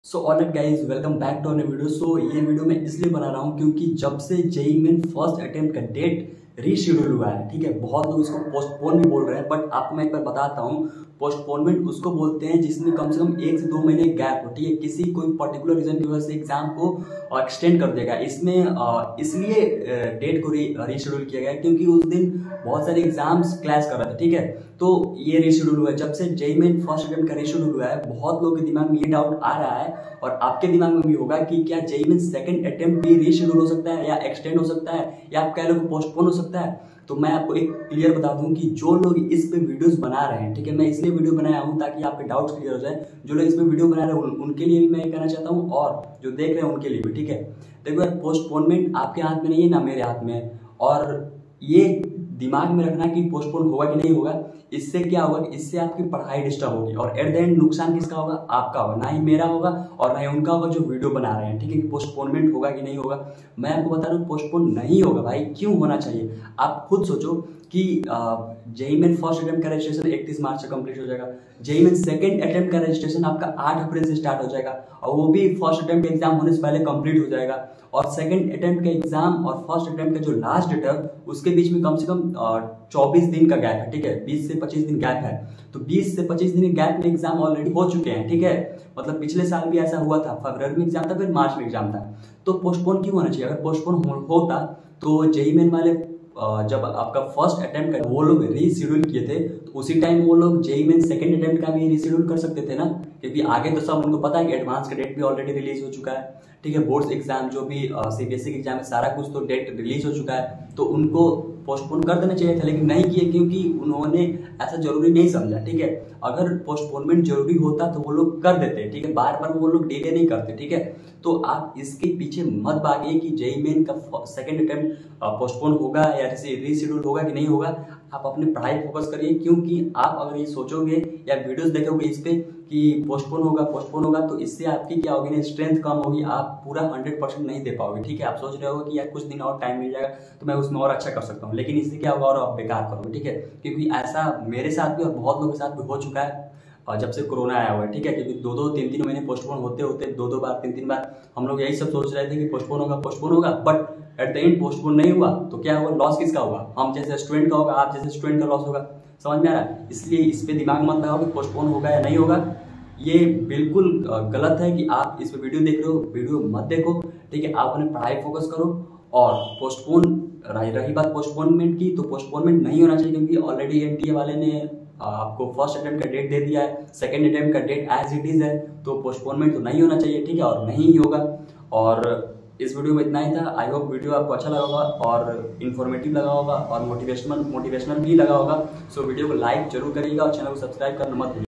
So alright guys, welcome back to another video. So ये video मैं इसलिए बना रहा हूँ क्योंकि जब से जेईई मेन फर्स्ट अटेम्प्ट का डेट रीशेड्यूल हुआ है, ठीक है, बहुत लोग इसको पोस्टपोन भी बोल रहे हैं, बट आपको मैं एक बार बताता हूँ। पोस्टपोनमेंट उसको बोलते हैं जिसमें कम से कम 1 से 2 महीने गैप हो, ठीक है, किसी कोई पर्टिकुलर रीजन की वजह से एग्जाम को एक्सटेंड कर देगा। इसमें इसलिए डेट को रीशेड्यूल किया गया क्योंकि उस दिन बहुत सारे एग्जाम्स क्लैश कर रहे थे, ठीक है। तो ये रीशेड्यूल हुआ है। जब से जेईई मेन फर्स्ट अटेम्प्ट का रीशेड्यूल हुआ है, बहुत लोगों के दिमाग में ये डाउट आ रहा है और आपके दिमाग में भी होगा कि क्या जेईई मेन सेकंड अटेम्प्ट भी रीशेड्यूल हो सकता है या एक्सटेंड हो सकता है या आप कह लो पोस्टपोन हो सकता है। तो मैं आपको एक क्लियर बता दूं कि जो लोग इस पे वीडियोस बना रहे हैं, ठीक है, मैं इसलिए वीडियो बनाया हूं ताकि आपके डाउट्स क्लियर हो जाए। जो लोग इस पे वीडियो बना रहे हैं उनके लिए भी मैं ये कहना चाहता हूं और जो देख रहे हैं उनके लिए भी, ठीक है। देखो यार, पोस्टपोनमेंट आपके हाथ में नहीं है ना मेरे हाथ में है, और ये दिमाग में रखना कि पोस्टपोन होगा कि नहीं होगा। इससे क्या होगा, इससे आपकी पढ़ाई डिस्टर्ब होगी और एट द एंड नुकसान किसका होगा, आपका होगा, ना ही मेरा होगा और ना ही उनका होगा जो वीडियो बना रहे हैं, ठीक है। कि पोस्टपोनमेंट होगा कि नहीं होगा, मैं आपको बता रहा हूँ पोस्टपोन नहीं होगा भाई। क्यों होना चाहिए, आप खुद सोचो कि जेईई मेन फर्स्ट अटेम्प्ट का रजिस्ट्रेशन 31 मार्च से कंप्लीट हो जाएगा। जेईई मेन सेकंड अटेम्प्ट का रजिस्ट्रेशन आपका 8 अप्रैल से स्टार्ट हो जाएगा और वो भी फर्स्ट अटेम्प्ट का एग्जाम होने से पहले कंप्लीट हो जाएगा। और सेकंड अटेम्प्ट का एग्जाम और फर्स्ट अटेम्प्ट का जो लास्ट डेट है उसके बीच में कम से कम 24 दिन का गैप है, ठीक है, 20 से 25 दिन गैप है। तो 20 से 25 दिन के गैप में एग्जाम ऑलरेडी हो चुके हैं, ठीक है। मतलब पिछले साल भी ऐसा हुआ था, फरवरी में एग्जाम था, फिर मार्च में एग्जाम था। तो पोस्टपोन क्यों होना चाहिए? अगर पोस्टपोन होता तो जेईई मेन वाले जब आपका फर्स्ट अटेम्प्ट का वो लोग रीशेड्यूल किए थे तो उसी टाइम वो लोग जेईई मेन सेकंड अटेम्प्ट का भी रीशेड्यूल कर सकते थे ना, क्योंकि आगे तो सब उनको पता है कि एडवांस का डेट भी ऑलरेडी रिलीज हो चुका है, ठीक है। बोर्ड्स एग्जाम जो भी सीबीएसई एग्जाम है सारा कुछ तो डेट रिलीज हो चुका है, तो उनको पोस्टपोन कर देना चाहिए था, लेकिन नहीं किए क्योंकि उन्होंने ऐसा जरूरी नहीं समझा, ठीक है। अगर पोस्टपोनमेंट जरूरी होता तो वो लोग कर देते, ठीक है, बार बार वो लोग डिले नहीं करते, ठीक है। तो आप इसके पीछे मत भागिए कि जेईई मेन का सेकंड अटेम्प्ट पोस्टपोन होगा या रीशेड्यूल होगा कि नहीं होगा। आप अपनी पढ़ाई फोकस करिए, क्योंकि आप अगर ये सोचोगे या वीडियोस देखोगे इस पे कि पोस्टपोन होगा तो इससे आपकी क्या होगी ना, स्ट्रेंथ कम होगी, आप पूरा 100% नहीं दे पाओगे, ठीक है। आप सोच रहे हो कि यार कुछ दिन और टाइम मिल जाएगा तो मैं उसमें और अच्छा कर सकता हूँ, लेकिन इससे क्या होगा और आप बेकार करोगे, ठीक है। क्योंकि ऐसा मेरे साथ भी और बहुत लोगों के साथ भी हो चुका है और जब से कोरोना आया हुआ है, ठीक है। क्योंकि 2-2, 3-3 महीने पोस्टपोन होते होते 2-2 बार 3-3 बार हम लोग यही सब सोच रहे थे कि पोस्टपोन होगा, but at the end postpone नहीं हुआ तो क्या हुआ, लॉस किसका होगा, हम जैसे स्टूडेंट का होगा, आप जैसे स्टूडेंट का लॉस होगा। समझ में आ रहा है? इसलिए इस पे दिमाग मत लगाओ कि पोस्टपोन होगा या नहीं होगा। ये बिल्कुल गलत है कि आप इस पे वीडियो देख रहे हो, वीडियो मत देखो, ठीक है। आप अपने पढ़ाई फोकस करो और पोस्टपोन रही बात पोस्टपोनमेंट की, तो पोस्टपोनमेंट नहीं होना चाहिए क्योंकि ऑलरेडी एनटीए वाले ने आपको फर्स्ट अटेम्प्ट का डेट दे दिया है, सेकंड अटेम्प्ट का डेट एज इट इज है, तो पोस्टपोनमेंट तो नहीं होना चाहिए, ठीक है, और नहीं ही होगा। और इस वीडियो में इतना ही था। आई होप वीडियो आपको अच्छा लगा होगा और इन्फॉर्मेटिव लगा होगा और मोटिवेशनल भी लगा होगा। सो वीडियो को लाइक जरूर करिएगा और चैनल को सब्सक्राइब करना मत भूलिएगा।